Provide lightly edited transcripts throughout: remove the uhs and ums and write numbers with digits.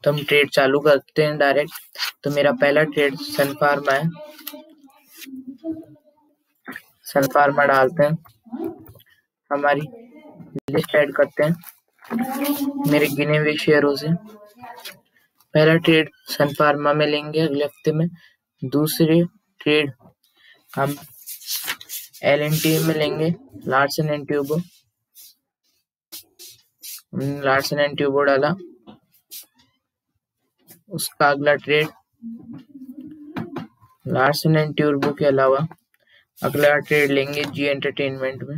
तो हम ट्रेड चालू करते हैं डायरेक्ट। तो मेरा पहला ट्रेड सन फार्मा है, सन फार्मा डालते हैं, हमारी लिस्ट ऐड करते हैं मेरे गिने हुए शेयरों से। पहला ट्रेड सन फार्मा में लेंगे अगले हफ्ते में। दूसरी ट्रेड हम L&T में लेंगे, Larsen and Toubro. Larsen and Toubro डाला। उसका अगला ट्रेड लार्सन एंड ट्यूबो के अलावा अगला ट्रेड लेंगे जी एंटरटेनमेंट में।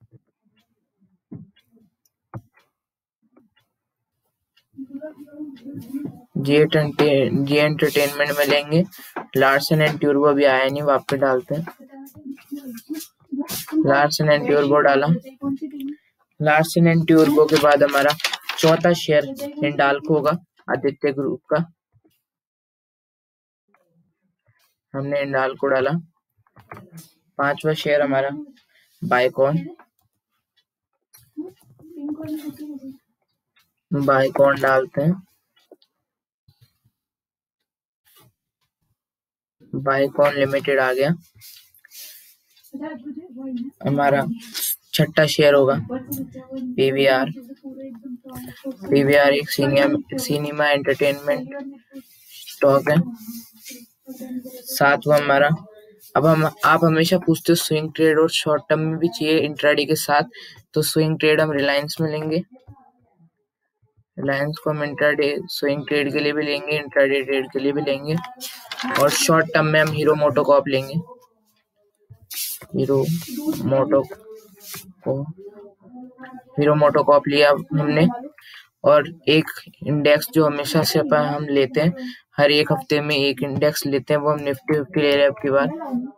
जी एंटरटेनमेंट में लेंगे, लार्सन एंड ट्यूबो अभी आया नहीं, वापस डालते हैं। लार्सन एंड ट्यूबो डाला। लार्सन एंड ट्यूबो के बाद हमारा चौथा शेयर हिंडाल्को होगा, आदित्य ग्रुप का। हमने हिंडाल्को डाला। पांचवा शेयर हमारा बायकॉन डालते हैं। बायकॉन लिमिटेड आ गया। हमारा छठा शेयर होगा पीवीआर। पीवीआर एक सिनेमा एंटरटेनमेंट स्टॉक है। सातवां हमारा, अब आप हमेशा पूछते हो स्विंग ट्रेड और शॉर्ट टर्म में भी चाहिए इंट्राडे के साथ, तो स्विंग ट्रेड हम रिलायंस में लेंगे। रिलायंस को हम इंट्राडे स्विंग ट्रेड के लिए भी लेंगे, इंट्राडे ट्रेड के लिए भी लेंगे। और शॉर्ट टर्म में हम हीरो मोटोकॉर्प लेंगे। हीरो मोटोकॉर्प लिया हमने। और एक इंडेक्स जो हमेशा से हम लेते हैं, हर एक हफ्ते में एक इंडेक्स लेते हैं, वो हम निफ्टी 50 ले रहे हैं। अब की बार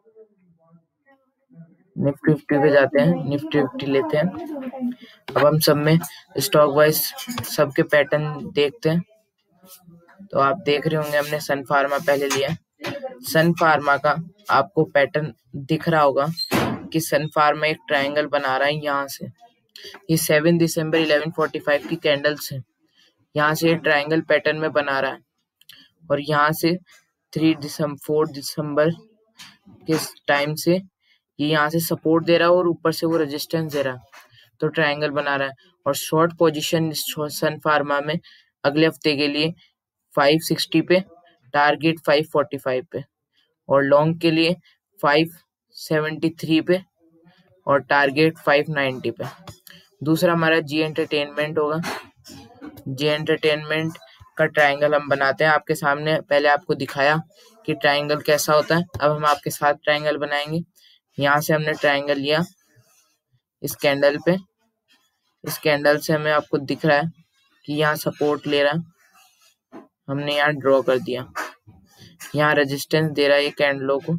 निफ्टी 50 पे जाते हैं, निफ्टी 50 लेते हैं। अब हम सब में स्टॉक वाइज सबके पैटर्न देखते हैं। तो आप देख रहे होंगे हमने सन फार्मा पहले लिया। सन फार्मा का आपको पैटर्न दिख रहा होगा कि सन फार्मा एक ट्रायंगल बना रहा है यहाँ से। ये 7 दिसंबर 11:45 की कैंडल्स है, यहाँ से ट्रायंगल पैटर्न में बना रहा है। और यहाँ से 4 दिसंबर के टाइम से ये यहाँ से सपोर्ट दे रहा है और ऊपर से वो रेजिस्टेंस दे रहा है, तो ट्रायंगल बना रहा है। और शॉर्ट पोजीशन सन फार्मा में अगले हफ्ते के लिए 560 पे, टारगेट 545 पे, और लॉन्ग के लिए 573 पे और टारगेट 590 पे। दूसरा हमारा जी एंटरटेनमेंट होगा। जी एंटरटेनमेंट का ट्रायंगल हम बनाते हैं आपके सामने। पहले आपको दिखाया कि ट्रायंगल कैसा होता है, अब हम आपके साथ ट्रायंगल बनाएंगे। यहाँ से हमने ट्रायंगल लिया इस कैंडल पे। इस कैंडल से हमें आपको दिख रहा है कि यहाँ सपोर्ट ले रहा है, हमने यहाँ ड्रॉ कर दिया। यहाँ रेजिस्टेंस दे रहा है ये कैंडलों को।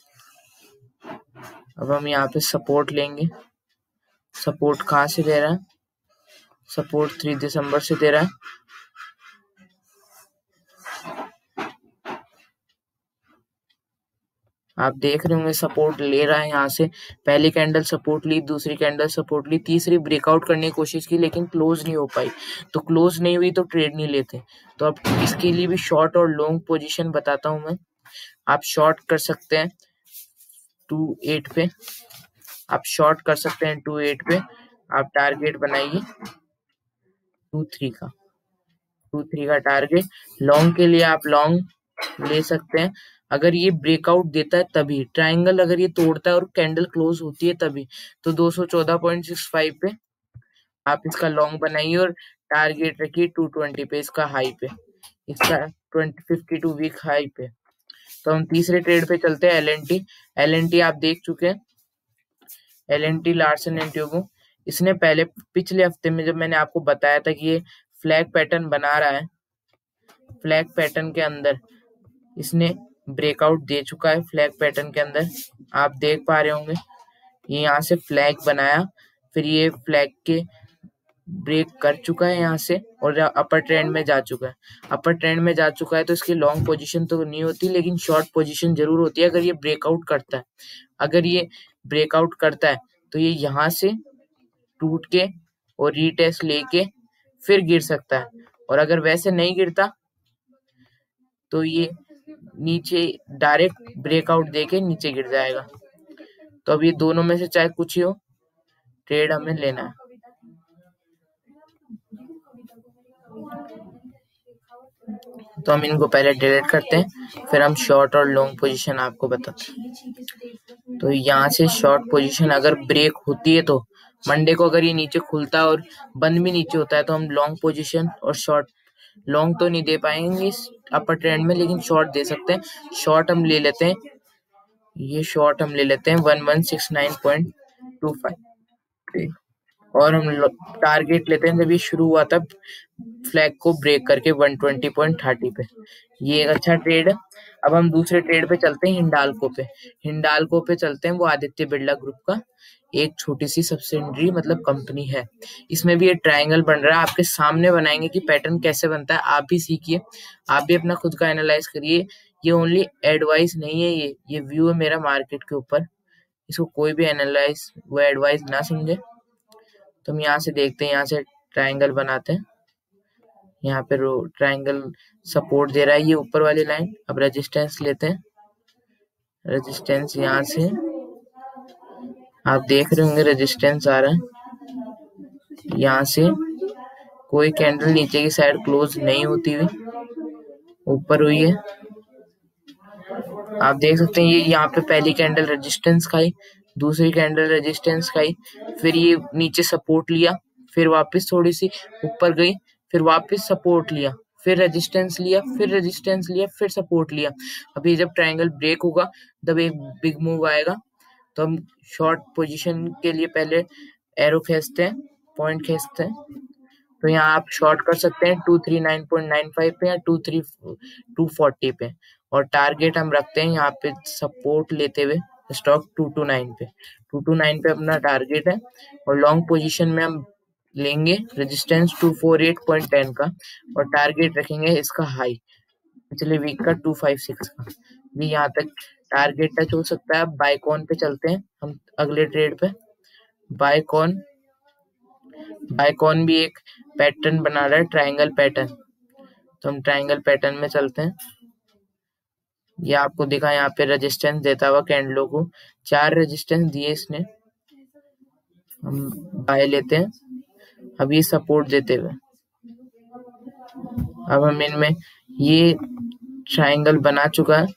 अब हम यहाँ पे सपोर्ट लेंगे। सपोर्ट कहाँ से दे रहा है? सपोर्ट 3 दिसंबर से दे रहा है। आप देख रहे होंगे सपोर्ट ले रहा है यहाँ से। पहली कैंडल सपोर्ट ली, दूसरी कैंडल सपोर्ट ली, तीसरी ब्रेकआउट करने की कोशिश की लेकिन क्लोज नहीं हो पाई। तो क्लोज नहीं हुई तो ट्रेड नहीं लेते। तो अब इसके लिए भी शॉर्ट और लॉन्ग पोजीशन बताता हूं मैं। आप शॉर्ट कर सकते हैं 28 पे, आप शॉर्ट कर सकते हैं 28 पे। आप टारगेट बनाइए 23 का टारगेट। लॉन्ग के लिए आप लॉन्ग ले सकते हैं अगर ये ब्रेकआउट देता है तभी, ट्रायंगल अगर ये तोड़ता है और कैंडल क्लोज होती है तभी। तो 214.65 पे आप इसका लॉन्ग बनाइए और टारगेट रखिए 220 पे, इसका हाई पे, इसका 52 वीक हाई पे। तो हम तीसरे ट्रेड पे चलते हैं L&T। L&T आप देख चुके हैं, L&T लार्सन एंड ट्यूबो। इसने पहले पिछले हफ्ते में जब मैंने आपको बताया था कि ये फ्लैग पैटर्न बना रहा है, फ्लैग पैटर्न के अंदर इसने ब्रेकआउट दे चुका है। फ्लैग पैटर्न के अंदर आप देख पा रहे होंगे ये यहाँ से फ्लैग बनाया, फिर ये फ्लैग के ब्रेक कर चुका है यहाँ से और अपर ट्रेंड में जा चुका है। अपर ट्रेंड में जा चुका है तो इसकी लॉन्ग पोजीशन तो नहीं होती लेकिन शॉर्ट पोजीशन जरूर होती है अगर ये ब्रेकआउट करता है। अगर ये ब्रेकआउट करता है तो ये यहाँ से टूट के और रीटेस्ट लेके फिर गिर सकता है। और अगर वैसे नहीं गिरता तो ये नीचे डायरेक्ट ब्रेकआउट देके नीचे गिर जाएगा। तो अब ये दोनों में से चाहे कुछ ही हो, ट्रेड हमें लेना है। तो हम इनको पहले डिलीट करते हैं, फिर हम शॉर्ट और लॉन्ग पोजीशन आपको बताते हैं। तो यहाँ से शॉर्ट पोजीशन अगर ब्रेक होती है तो मंडे को अगर ये नीचे खुलता है और बंद भी नीचे होता है तो हम लॉन्ग पोजीशन और शॉर्ट, लॉन्ग तो नहीं दे पाएंगे इस अपर ट्रेंड में, लेकिन शॉर्ट दे सकते हैं। शॉर्ट हम ले लेते हैं, ये शॉर्ट हम ले लेते हैं 1169.25 और हम टारगेट लेते हैं जब ये शुरू हुआ था फ्लैग को ब्रेक करके 120.30 पे। ये एक अच्छा ट्रेड है। अब हम दूसरे ट्रेड पे चलते हैं, हिंडाल्को पे। हिंडाल्को पे चलते हैं, वो आदित्य बिरला ग्रुप का एक छोटी सी सब्सिडरी मतलब कंपनी है। इसमें भी ये ट्रायंगल बन रहा है, आपके सामने बनाएंगे कि पैटर्न कैसे बनता है। आप भी सीखिए, आप भी अपना खुद का एनालाइज करिए। ये ओनली एडवाइस नहीं है, ये व्यू है मेरा मार्केट के ऊपर। इसको कोई भी एनालाइज वो एडवाइस ना समझे। तो हम यहाँ से देखते हैं, यहाँ से ट्रायंगल बनाते हैं। यहाँ पे ट्रायंगल सपोर्ट दे रहा है ये ऊपर वाली लाइन। अब रेजिस्टेंस लेते हैं, रेजिस्टेंस यहाँ से आप देख रहे होंगे रेजिस्टेंस आ रहा है। यहाँ से कोई कैंडल नीचे की साइड क्लोज नहीं होती हुई ऊपर हुई है। आप देख सकते हैं ये यहाँ पे पहली कैंडल रेजिस्टेंस खाई, दूसरी कैंडल रेजिस्टेंस खाई, फिर ये नीचे सपोर्ट लिया, फिर वापस थोड़ी सी ऊपर गई, फिर वापस सपोर्ट लिया, फिर रेजिस्टेंस लिया, फिर रेजिस्टेंस लिया, फिर सपोर्ट लिया। अभी जब ट्रायंगल ब्रेक होगा तब एक बिग मूव आएगा। तो हम शॉर्ट पोजीशन के लिए पहले एरो खींचते हैं, पॉइंट खींचते हैं। तो यहाँ आप शॉर्ट कर सकते हैं 239.95 पे या 240 पे, और टारगेट हम रखते हैं यहाँ पे सपोर्ट लेते हुए स्टॉक 229 पे। 229 पे अपना टारगेट है। और लॉन्ग पोजीशन में हम लेंगे रेजिस्टेंस 248.10 का और टारगेट रखेंगे इसका हाई पिछले वीक का 256 का। भी यहाँ तक टारगेट टच हो सकता है। बाइकॉन पे चलते हैं हम अगले ट्रेड पे। बाइकॉन भी एक पैटर्न बना रहा है, ट्रायंगल पैटर्न। तो हम ट्रायंगल पैटर्न में चलते हैं। ये आपको दिखा यहाँ पे रेजिस्टेंस देता हुआ कैंडलों को 4 रेजिस्टेंस दिए इसने। हम बाय लेते हैं। अब ये सपोर्ट देते हुए अब हम इनमें ये ट्रायंगल बना चुका है।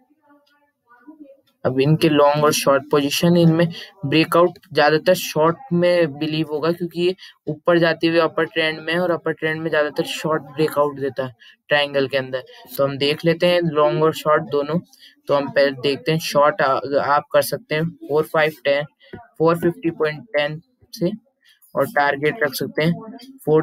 अब इनके लॉन्ग और शॉर्ट पोजीशन, इनमें ब्रेकआउट ज्यादातर शॉर्ट में बिलीव होगा क्योंकि ये ऊपर जाते हुए अपर ट्रेंड में और अपर ट्रेंड में ज्यादातर शॉर्ट ब्रेकआउट देता है ट्रायंगल के अंदर। तो हम देख लेते हैं लॉन्ग और शॉर्ट दोनों। तो हम पहले देखते हैं शॉर्ट आप कर सकते हैं 450.10 से और टारगेट रख सकते हैं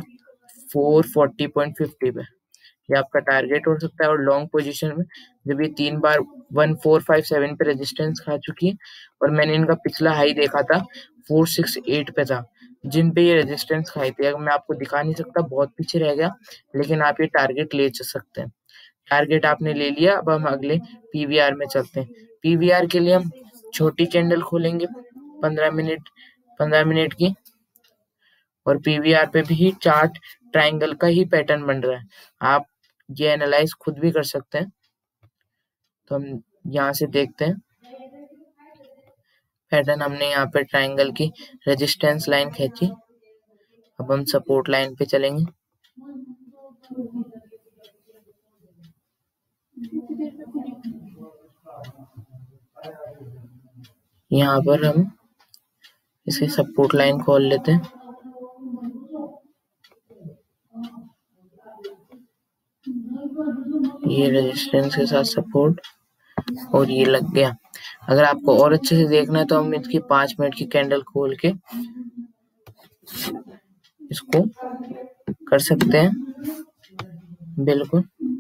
440.50 पे। ये आपका टारगेट हो सकता है। और लॉन्ग पोजीशन में जब ये 3 बार 1457 पे रेजिस्टेंस खा चुकी है और मैंने इनका पिछला हाई देखा था 468 पे था, जिन पे ये रेजिस्टेंस खाई थी। अगर मैं आपको दिखा नहीं सकता, बहुत पीछे रह गया, लेकिन आप ये टारगेट ले सकते हैं। टारगेट आपने ले लिया। अब हम अगले पीवीआर में चलते हैं। पीवीआर के लिए हम छोटी कैंडल खोलेंगे 15 मिनट की, और पीवीआर पे भी चार्ट ट्रायंगल का ही पैटर्न बन रहा है। आप ये एनालाइज खुद भी कर सकते हैं। तो हम यहाँ से देखते हैं पैटर्न। हमने यहाँ पे ट्रायंगल की रेजिस्टेंस लाइन खींची। अब हम सपोर्ट लाइन पे चलेंगे। यहाँ पर हम इसकी सपोर्ट लाइन खोल लेते हैं। ये रेजिस्टेंस के साथ सपोर्ट और ये लग गया। अगर आपको और अच्छे से देखना है तो हम इसकी 5 मिनट की कैंडल खोल के इसको कर सकते हैं, बिल्कुल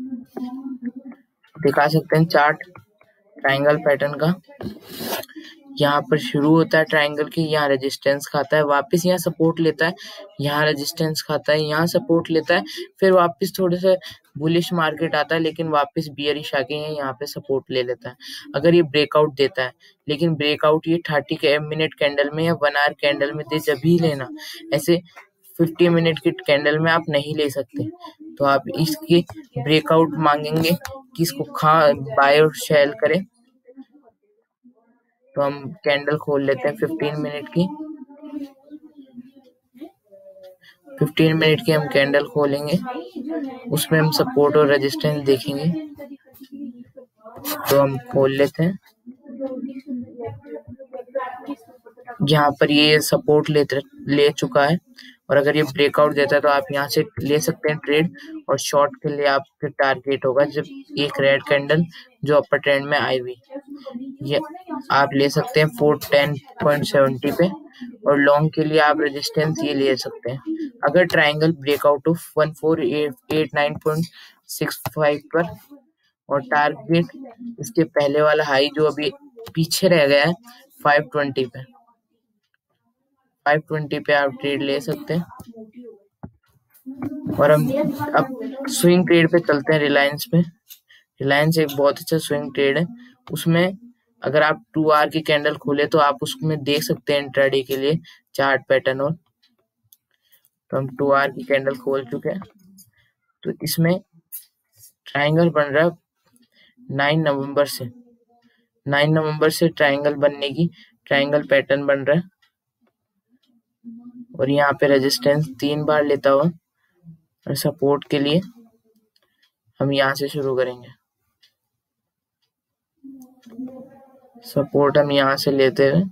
दिखा सकते हैं चार्ट ट्रायंगल पैटर्न का। यहाँ पर शुरू होता है ट्रायंगल की, यहाँ रेजिस्टेंस खाता है, वापस यहाँ सपोर्ट लेता है, यहाँ रेजिस्टेंस खाता है, यहाँ सपोर्ट लेता है, फिर वापस थोड़े से बुलिश मार्केट आता है, लेकिन वापस बियरिश आके यहाँ पे सपोर्ट ले लेता है। अगर ये ब्रेकआउट देता है, लेकिन ब्रेकआउट ये 30 मिनट कैंडल में या 1 आवर कैंडल में दे जब ही लेना, ऐसे 50 मिनट की कैंडल में आप नहीं ले सकते। तो आप इसकी ब्रेकआउट मांगेंगे कि इसको बाय और सेल करें। तो हम कैंडल खोल लेते हैं 15 मिनट की। 15 मिनट की हम कैंडल खोलेंगे, उसमें हम सपोर्ट और रेजिस्टेंस देखेंगे। तो हम खोल लेते हैं। यहाँ पर ये सपोर्ट ले चुका है, और अगर ये ब्रेकआउट देता है तो आप यहाँ से ले सकते हैं ट्रेड। और शॉर्ट के लिए आपका टारगेट होगा जब एक रेड कैंडल जो अपर ट्रेंड में आई हुई, ये आप ले सकते हैं 410.70 पे। और लॉन्ग के लिए आप रेजिस्टेंस ये ले सकते हैं अगर ट्रायंगल ब्रेकआउट ऑफ 1489.65 पर, और टारगेट इसके पहले वाला हाई जो अभी पीछे रह गया है 520 पे। 520 पे आप ट्रेड ले सकते हैं। और हम अब स्विंग ट्रेड पे चलते हैं रिलायंस पे। रिलायंस एक बहुत अच्छा स्विंग ट्रेड है। उसमें अगर आप 2 आवर की कैंडल खोले तो आप उसमें देख सकते हैं इंट्राडे के लिए चार्ट पैटर्न। और तो हम 2 आवर की कैंडल खोल चुके हैं। तो इसमें ट्रायंगल बन रहा है 9 नवंबर से। 9 नवंबर से ट्रायंगल बनने की ट्रायंगल पैटर्न बन रहा है। और यहाँ पे रेजिस्टेंस 3 बार लेता हुआ, और सपोर्ट के लिए हम यहाँ से शुरू करेंगे। सपोर्ट हम यहाँ से लेते हुए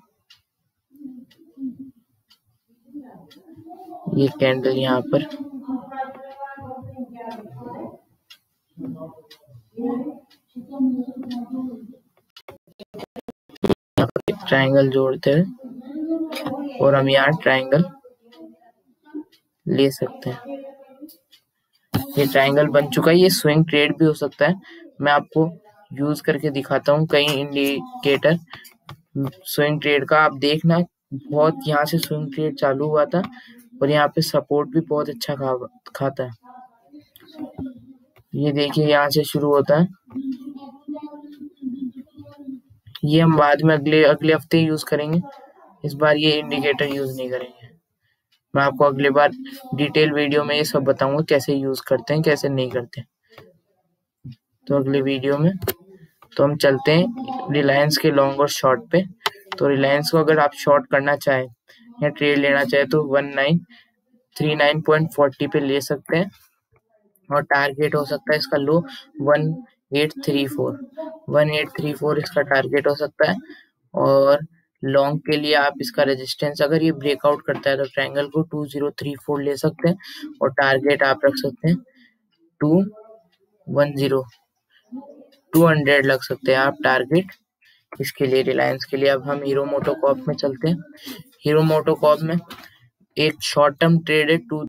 ये कैंडल यहाँ पर ट्रायंगल जोड़ते हैं, और हम यहाँ ट्रायंगल ले सकते हैं। ये ट्रायंगल बन चुका है। ये स्विंग ट्रेड भी हो सकता है, मैं आपको यूज करके दिखाता हूँ कई इंडिकेटर स्विंग ट्रेड का। आप देखना, बहुत यहाँ से स्विंग ट्रेड चालू हुआ था, और यहाँ पे सपोर्ट भी बहुत अच्छा खाता है। ये देखिए यहाँ से शुरू होता है। ये हम बाद में अगले हफ्ते यूज करेंगे, इस बार ये इंडिकेटर यूज नहीं करेंगे। मैं आपको अगले बार डिटेल वीडियो में ये सब बताऊंगा कैसे यूज करते हैं, कैसे नहीं करते। तो अगले वीडियो में तो हम चलते हैं रिलायंस के लॉन्ग और शॉर्ट पे। तो रिलायंस को अगर आप शॉर्ट करना चाहें या ट्रेड लेना चाहे तो 1939.40 पे ले सकते हैं, और टारगेट हो सकता है इसका लो 1834 इसका टारगेट हो सकता है। और लॉन्ग के लिए आप इसका रेजिस्टेंस अगर ये ब्रेकआउट करता है तो ट्रायंगल को 2034 ले सकते हैं, और टारगेट आप रख सकते हैं 200 लग सकते हैं आप टारगेट इसके लिए, रिलायंस के लिए। अब हम हीरो मोटोकॉर्प में चलते हैं। हीरो मोटोकॉर्प में एक शॉर्ट टर्म ट्रेड है